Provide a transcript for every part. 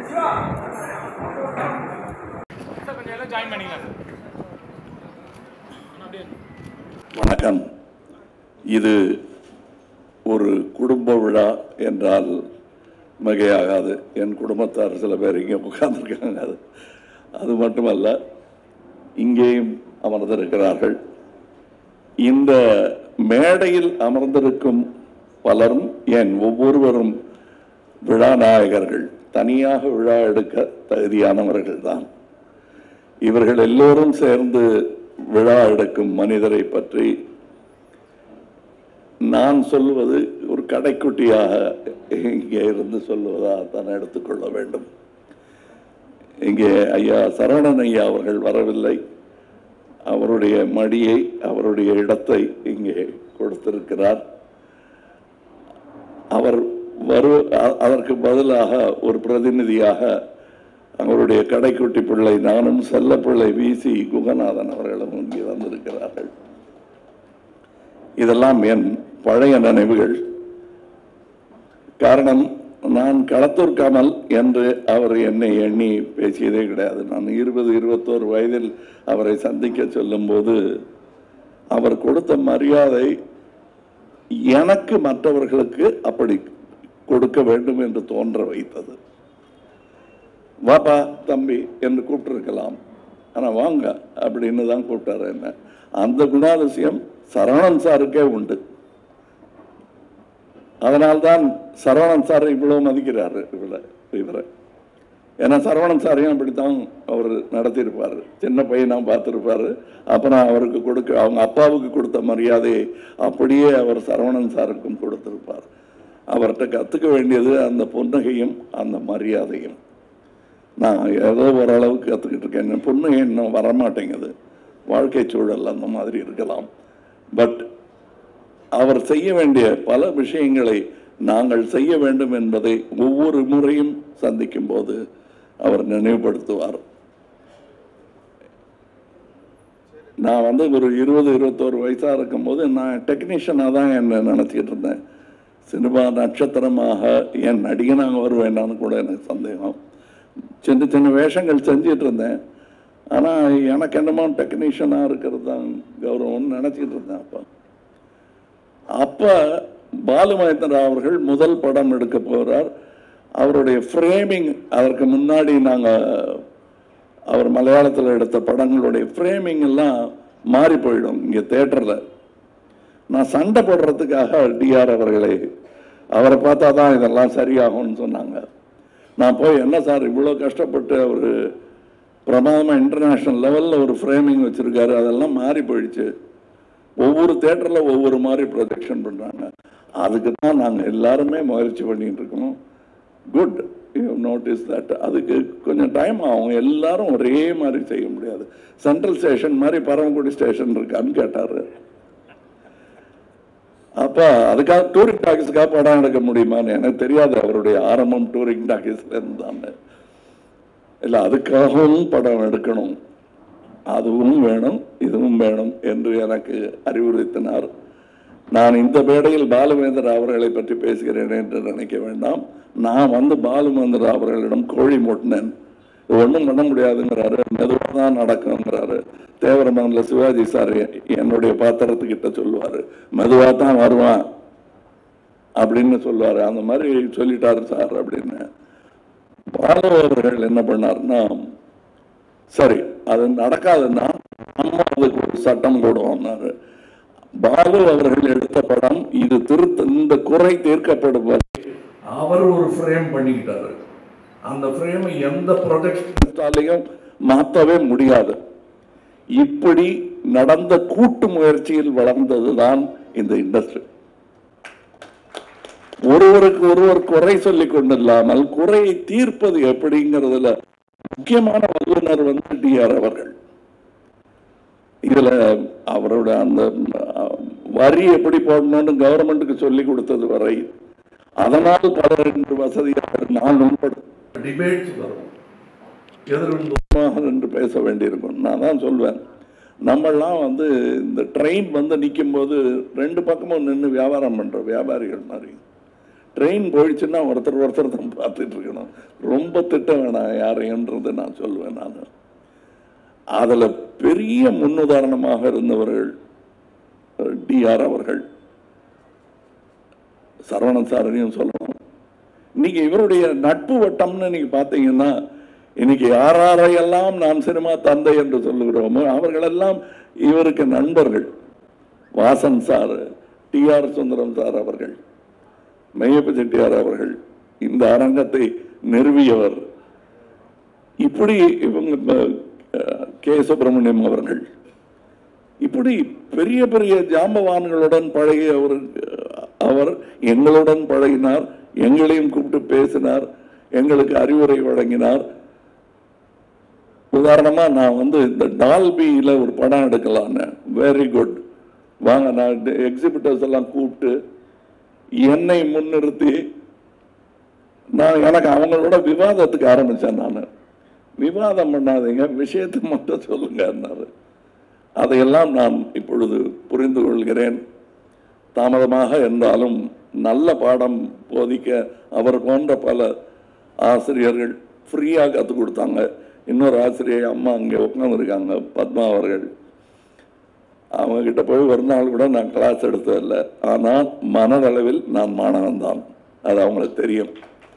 வணக்கம். இது ஒரு குடும்ப விழா என்றால் மிகையாகாது. என் குடும்பத்தார் சில பேர் இங்கே உட்கார்ந்துருக்காங்க. அது மட்டுமல்ல, இங்கேயும் அமர்ந்திருக்கிறார்கள். இந்த மேடையில் அமர்ந்திருக்கும் பலரும், ஏன் ஒவ்வொருவரும் விழா நாயகர்கள், தனியாக விழா எடுக்க தகுதியானவர்கள் தான். இவர்கள் எல்லோரும் சேர்ந்து விழா எடுக்கும் மனிதரை பற்றி நான் சொல்லுவது ஒரு கடைக்குட்டியாக இங்கே இருந்து சொல்லுவதாக தான் எடுத்துக்கொள்ள வேண்டும். இங்கே ஐயா சரவணன் ஐயா அவர்கள் வரவில்லை. அவருடைய மடியை, அவருடைய இடத்தை இங்கே கொடுத்திருக்கிறார். அவர் அதற்கு பதிலாக ஒரு பிரதிநிதியாக அவருடைய கடைக்குட்டி பிள்ளை, நானும் செல்ல பிள்ளை விசி குகநாதன் அவர்களும் இங்கே வந்திருக்கிறார்கள். இதெல்லாம் என் பழைய நினைவுகள். காரணம், நான் களத்தூர் கமல் என்று அவர் என்னை எண்ணி பேசியதே கிடையாது. நான் 20-21 வயதில் அவரை சந்திக்க சொல்லும் போது அவர் கொடுத்த மரியாதை எனக்கு மற்றவர்களுக்கு அப்படி கொடுக்க வேண்டும் என்று தோன்ற வைத்தது. வாப்பா தம்பி என்று கூப்பிட்டுருக்கலாம், ஆனால் வாங்க அப்படின்னு தான் கூப்பிட்டாரு என்ன. அந்த குணாதிசயம் சரவணன் சாருக்கே உண்டு. அதனால்தான் சரவணன் சார் இவ்வளவு மதிக்கிறாரு இவரை. ஏன்னா சரவணன் சாரையும் அப்படித்தான் அவர் நடத்தியிருப்பார். சின்ன பையனா பார்த்துருப்பாரு. அப்புறம் அவருக்கு அவங்க அப்பாவுக்கு கொடுத்த மரியாதையை அப்படியே அவர் சரவணன் சாருக்கும் கொடுத்திருப்பார். அவர்கிட்ட கற்றுக்க வேண்டியது அந்த புன்னகையும் அந்த மரியாதையும். நான் ஏதோ ஓரளவுக்கு கற்றுக்கிட்டு இருக்கேன். புன்னகை இன்னும் வரமாட்டேங்குது. வாழ்க்கை சூழல் அந்த மாதிரி இருக்கலாம். பட் அவர் செய்ய வேண்டிய பல விஷயங்களை நாங்கள் செய்ய வேண்டும் என்பதை ஒவ்வொரு முறையும் சந்திக்கும் போது அவர் நினைவுபடுத்துவார். நான் ஒரு 20-21 வயசா இருக்கும்போது நான் டெக்னீஷியனாக தான் என்ன நினச்சிக்கிட்டு இருந்தேன். சினிமா நட்சத்திரமாக என் நடிகனாக வருவேண்டான்னு கூட எனக்கு சந்தேகம். சின்ன சின்ன வேஷங்கள் செஞ்சிட்டு இருந்தேன். ஆனால் எனக்கு என்னமோ டெக்னீஷியனாக இருக்கிறது தான் கௌரவம்னு நினச்சிக்கிட்டு இருந்தேன். அப்போ பாலுமகேந்திரா அவர்கள் முதல் படம் எடுக்க போகிறார். அவருடைய ஃப்ரேமிங், அதற்கு முன்னாடி அவர் மலையாளத்தில் எடுத்த படங்களுடைய ஃப்ரேமிங் எல்லாம் மாறி போயிடும் இங்கே தேட்டரில். நான் சண்டை போடுறதுக்காக டிஆர் அவரை பார்த்தா தான் இதெல்லாம் சரியாகும்னு சொன்னாங்க. நான் போய், என்ன சார் இவ்வளோ கஷ்டப்பட்டு அவர் பிரமாதமாக இன்டர்நேஷ்னல் லெவலில் ஒரு ஃப்ரேமிங் வச்சுருக்காரு, அதெல்லாம் மாறி போயிடுச்சு. ஒவ்வொரு தேட்டரில் ஒவ்வொரு மாதிரி ப்ரொஜெக்ஷன் பண்ணுறாங்க. அதுக்கு தான் நாங்கள் எல்லாருமே முயற்சி பண்ணிகிட்டு இருக்கோம். Good, you notice that. அதுக்கு கொஞ்சம் டைம் ஆகும். எல்லாரும் ஒரே மாதிரி செய்ய முடியாது. சென்ட்ரல் ஸ்டேஷன் மாதிரி பரமக்குடி ஸ்டேஷன் இருக்கான்னு கேட்டார். அப்போ அதுக்காக டூரிங் டாக்கீஸ்க்காக படம் எடுக்க முடியுமான்னு எனக்கு தெரியாது. அவருடைய ஆரம்பம் டூரிங் டாக்கீஸ்ல இருந்தாங்க. இல்லை, அதுக்காகவும் படம் எடுக்கணும், அதுவும் வேணும் இதுவும் வேணும் என்று எனக்கு அறிவுறுத்தினார். நான் இந்த மேடையில் பாலுமகேந்திரா அவர்களை பற்றி பேசுகிறேன் என்று நினைக்க வேண்டாம். நான் பாலுமகேந்திரா அவர்களிடம் கோழி மூட்டினேன். ஒன்றும் பண்ண முடியாதுங்கிறாரு, மெதுவாக தான் நடக்குங்கிறாரு. தேவரமங்கல சிவாஜி சார் என்னுடைய பாத்திரத்துக்கிட்ட சொல்லுவார், மெதுவாக தான் வருவான் அப்படின்னு சொல்லுவார். அந்த மாதிரி சொல்லிட்டாரு சார் அப்படின்னு. பாலு அவர்கள் என்ன பண்ணார்னா, சரி அது நடக்காதுன்னா நம்ம அதுக்கு ஒரு சட்டம் போடுவோம்னாரு. பாலு அவர்கள் எடுத்த படம் இது இந்த குறை தீர்க்கப்படுவது அவர் ஒரு ஃப்ரேம் பண்ணிக்கிட்டாரு. அந்த ஃப்ரேமை எந்த ப்ரொஜெக்டாலையும் மாற்றவே முடியாது. இப்படி நடந்த கூட்டு முயற்சியில் வளர்ந்ததுதான் இந்த இண்டஸ்ட்ரி. ஒருவருக்கு ஒருவர் குறை சொல்லிக் கொண்டில்லாமல் குறையை தீர்ப்பது எப்படிங்கிறதுல முக்கியமான வல்லுநர் டிஆர் அவர்கள். இதுல அவரோட அந்த வரி எப்படி போடணும்னு கவர்மெண்ட்டுக்கு சொல்லி கொடுத்தது வரை, அதனால் பலர் வசதியாக நான் டிபேட்ஸ் வரும், எதிர்ப்பு என்று பேச வேண்டியிருக்கும். நான் தான் சொல்வேன், நம்மெல்லாம் இந்த ட்ரெயின் நிற்கும் போது ரெண்டு பக்கமும் நின்று வியாபாரம் பண்ற வியாபாரிகள் மாதிரி ட்ரெயின் போயிடுச்சுன்னா ஒருத்தர் தான் பார்த்துட்டு இருக்கணும். ரொம்ப திட்ட வேணாம் யாரைன்றது நான் சொல்லுவேன். நான் அதில் பெரிய முன்னுதாரணமாக இருந்தவர்கள் டிஆர் அவர்கள், சரவணன் சாரையும் சொல்லணும். இன்னைக்கு இவருடைய நட்பு வட்டம்னு நீங்க பார்த்தீங்கன்னா, இன்னைக்கு யாரையெல்லாம் நான் சினிமா தந்தை என்று சொல்லுகிறோமோ அவர்களெல்லாம் இவருக்கு நண்பர்கள். Vasan sir, TR Sundaram sir அவர்கள், மெய்யப்ப செட்டியார் அவர்கள், இந்த அரங்கத்தை நிறுவியவர். இப்படி இவங்க கே சுப்பிரமணியம் அவர்கள், இப்படி பெரிய பெரிய ஜாம்பவான்களுடன் பழகிய அவர் எங்களுடன் பழகினார். எங்களையும் கூப்பிட்டு பேசினார், எங்களுக்கு அறிவுரை வழங்கினார். உதாரணமா நான் இந்த டால்பியில ஒரு படம் எடுக்கலான்னு, வெரி குட் வாங்க, நான் எக்ஸிபிட்டர்ஸ் எல்லாம் கூப்பிட்டு என்னை முன்னிறுத்தி எனக்கு அவங்களோட விவாதத்துக்கு ஆரம்பிச்சேன். நான் விவாதம் பண்ணாதீங்க, விஷயத்தை மட்டும் சொல்லுங்க. அதையெல்லாம் நான் இப்பொழுது புரிந்து கொள்கிறேன். தாமதமாக இருந்தாலும் நல்ல பாடம் போதிக்க அவர் போன்ற பல ஆசிரியர்கள் ஃப்ரீயாக கற்றுக் கொடுத்தாங்க. இன்னொரு ஆசிரியர் அம்மா அங்கே உட்காந்துருக்காங்க, பத்மா அவர்கள். அவங்ககிட்ட போய் ஒரு நாள் கூட நான் கிளாஸ் எடுத்ததில்லை. ஆனால் மனதளவில் நான் மாணவன் தான், அது அவங்களுக்கு தெரியும்.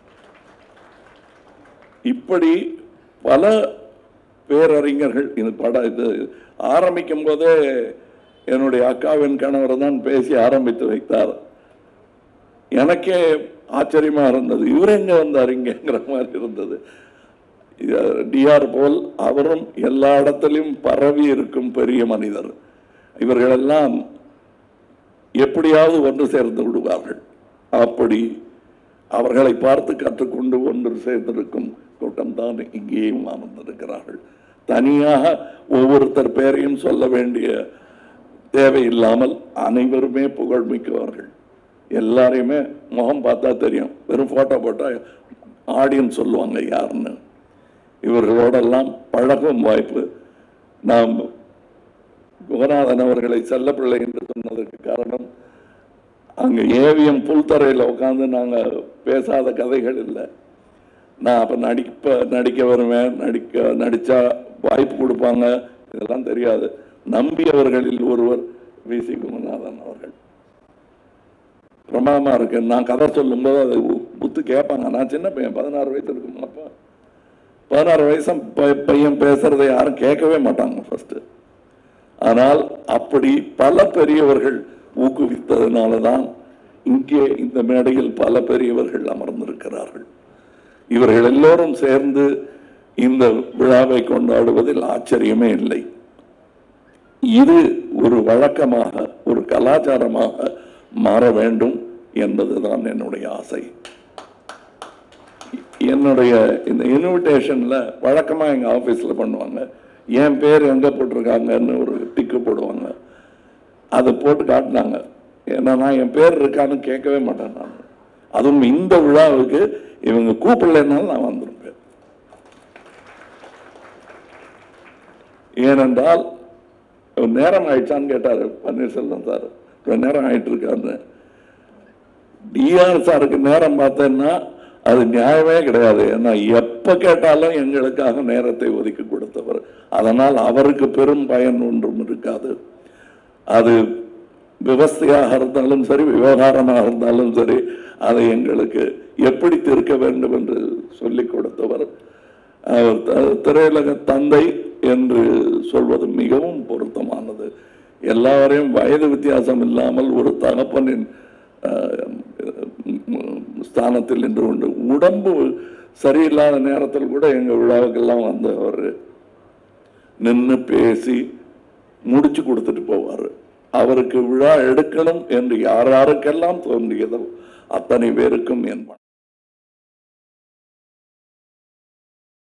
இப்படி பல பேரறிஞர்கள் இது ஆரம்பிக்கும் போதே என்னுடைய அக்காவின் கணவர் தான் பேசி ஆரம்பித்து வைத்தார். எனக்கே ஆச்சரியமா இருந்தது, இவர் எங்க வந்தார் இங்கிற மாதிரி இருந்தது. டிஆர் போல் அவரும் எல்லா இடத்திலும் பரவி இருக்கும் பெரிய மனிதர். இவர்களெல்லாம் எப்படியாவது ஒன்று சேர்ந்து விடுவார்கள். அப்படி அவர்களை பார்த்து கற்றுக்கொண்டு ஒன்று சேர்ந்திருக்கும் கூட்டம் தான் இங்கேயும் அமர்ந்திருக்கிறார்கள். தனியாக ஒவ்வொருத்தர் பேரையும் சொல்ல வேண்டிய தேவையில்லாமல் அனைவருமே புகழ்மிக்கவர்கள். எல்லாரையுமே முகம் பார்த்தா தெரியும், வெறும் போட்டோ போட்டா ஆடியன்ஸ் சொல்லுவாங்க யாருன்னு. இவர்களோடெல்லாம் பழகும் வாய்ப்பு. நாம் குகநாதன் அவர்களை செல்லப்பிள்ளை என்று சொன்னதற்கு காரணம், அங்கே ஏவிஎம் புல்தரையில் உட்காந்து நாங்கள் பேசாத கதைகள் இல்லை. நான் அப்போ நடிக்க வருவேன், நடித்தா வாய்ப்பு கொடுப்பாங்க, இதெல்லாம் தெரியாது. நம்பியவர்களில் ஒருவர் வி.சி. குகநாதன் அவர்கள். பிரமாதமாக இருக்கு. நான் கதை சொல்லும்போது அது புத்து கேட்பாங்க. நான் சின்ன பையன், 16 வயசு இருக்கும். அப்போ 16 வயசு பையன் பேசுறதை யாரும் கேட்கவே மாட்டாங்க ஃபர்ஸ்ட். ஆனால் அப்படி பல பெரியவர்கள் ஊக்குவித்ததுனால தான் இங்கே இந்த மேடையில் பல பெரியவர்கள் அமர்ந்திருக்கிறார்கள். இவர்கள் எல்லோரும் சேர்ந்து இந்த விழாவை கொண்டாடுவதில் ஆச்சரியமே இல்லை. இது ஒரு வழக்கமாக, ஒரு கலாச்சாரமாக மாற வேண்டும் என்பதுதான் என்னுடைய ஆசை. என்னுடைய இந்த இன்விடேஷன்ல வழக்கமா எங்க ஆபீஸ்ல பண்ணுவாங்க, என் பேர் எங்க போட்டிருக்காங்கன்னு ஒரு டிக்கு போடுவாங்க. அதை போட்டு காட்டினாங்க. ஏன்னா நான் என் பேர் இருக்கான்னு கேட்கவே மாட்டேன். நான் அதுவும் இந்த விழாவுக்கு இவங்க கூப்பிடலைன்னாலும் நான் வந்திருப்பேன். ஏனென்றால் நேரம் ஆயிடுச்சான்னு கேட்டாரு பன்னீர்செல்வம் சார். நேரம் ஆயிட்டு இருக்காரு. டிஆர் சாருக்கு நேரம் பார்த்தேன்னா அது நியாயமே கிடையாது. ஏன்னா எப்ப கேட்டாலும் எங்களுக்காக நேரத்தை ஒதுக்கி கொடுத்தவர். அதனால் அவருக்கு பெரும் பயன் ஒன்றும் இருக்காது. அது விவசாயியாக இருந்தாலும் சரி, விவகாரமாக இருந்தாலும் சரி, அதை எங்களுக்கு எப்படி தீர்க்க வேண்டும் என்று சொல்லிக் கொடுத்தவர். திரையுலக தந்தை என்று சொல்வது மிகவும் பொருத்தமானது. எல்லாரையும் வயது வித்தியாசம் இல்லாமல் ஒரு தகப்பனின் ஸ்தானத்தில் நின்று கொண்டு, உடம்பு சரியில்லாத நேரத்தில் கூட எங்க விழாவுக்கெல்லாம் வந்தவர் நின்று பேசி முடிச்சு கொடுத்துட்டு போவார். அவருக்கு விழா எடுக்கணும் என்று யாருக்கெல்லாம் தோன்றியதோ அத்தனை பேருக்கும் என்